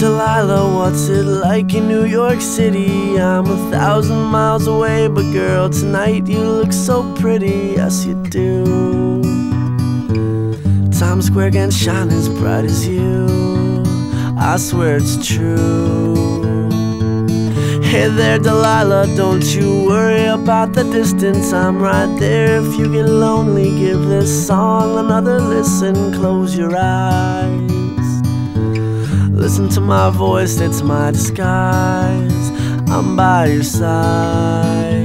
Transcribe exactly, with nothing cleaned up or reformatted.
Delilah, what's it like in New York City? I'm a thousand miles away, but girl, tonight you look so pretty, yes you do. Times Square can shine as bright as you, I swear it's true. Hey there Delilah, don't you worry about the distance, I'm right there. If you get lonely, give this song another listen. Close your eyes, listen to my voice, it's my disguise. I'm by your side.